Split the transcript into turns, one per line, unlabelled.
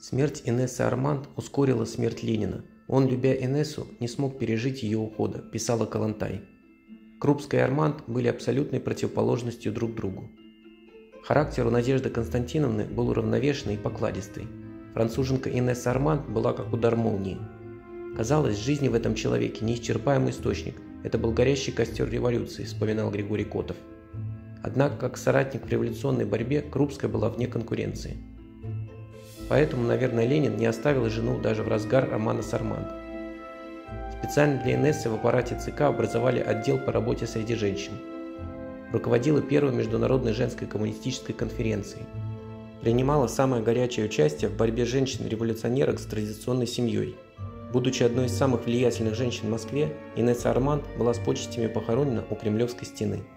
Смерть Инессы Арманд ускорила смерть Ленина. Он, любя Инессу, не смог пережить ее ухода, писала Калантай. Крупская и Арманд были абсолютной противоположностью друг другу. Характер у Надежды Константиновны был уравновешенный и покладистый. Француженка Инесса Арманд была как удар молнии. Казалось, жизни в этом человеке неисчерпаемый источник. Это был горящий костер революции, вспоминал Григорий Котов. Однако, как соратник в революционной борьбе, Крупская была вне конкуренции. Поэтому, наверное, Ленин не оставил жену даже в разгар романа с Арманд. Специально для Инессы в аппарате ЦК образовали отдел по работе среди женщин. Руководила первой международной женской коммунистической конференцией. Принимала самое горячее участие в борьбе женщин-революционерок с традиционной семьей. Будучи одной из самых влиятельных женщин в Москве, Инесса Арманд была с почестями похоронена у Кремлевской стены.